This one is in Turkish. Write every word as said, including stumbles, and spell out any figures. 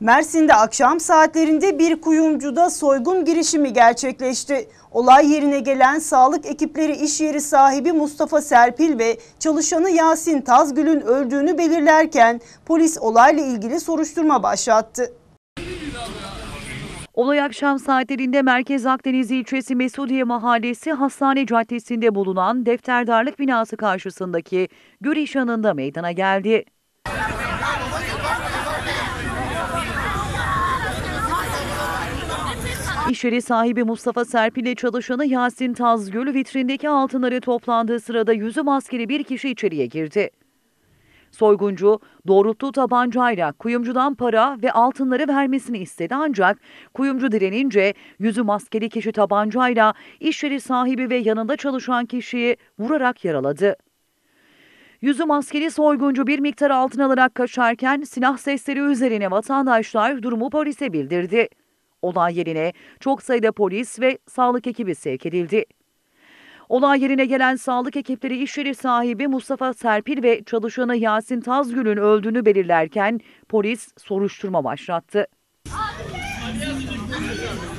Mersin'de akşam saatlerinde bir kuyumcuda soygun girişimi gerçekleşti. Olay yerine gelen sağlık ekipleri iş yeri sahibi Mustafa Serpil ve çalışanı Yasin Tazgül'ün öldüğünü belirlerken polis olayla ilgili soruşturma başlattı. Olay akşam saatlerinde Merkez Akdeniz ilçesi Mesudiye Mahallesi Hastane Caddesi'nde bulunan defterdarlık binası karşısındaki Güriş yanında meydana geldi. İş yeri sahibi Mustafa Serpil ile çalışanı Yasin Tazgül vitrindeki altınları toplandığı sırada yüzü maskeli bir kişi içeriye girdi. Soyguncu doğrulttuğu tabancayla kuyumcudan para ve altınları vermesini istedi ancak kuyumcu direnince yüzü maskeli kişi tabancayla iş yeri sahibi ve yanında çalışan kişiyi vurarak yaraladı. Yüzü maskeli soyguncu bir miktar altın alarak kaçarken silah sesleri üzerine vatandaşlar durumu polise bildirdi. Olay yerine çok sayıda polis ve sağlık ekibi sevk edildi. Olay yerine gelen sağlık ekipleri iş yeri sahibi Mustafa Serpil ve çalışanı Yasin Tazgül'ün öldüğünü belirlerken polis soruşturma başlattı.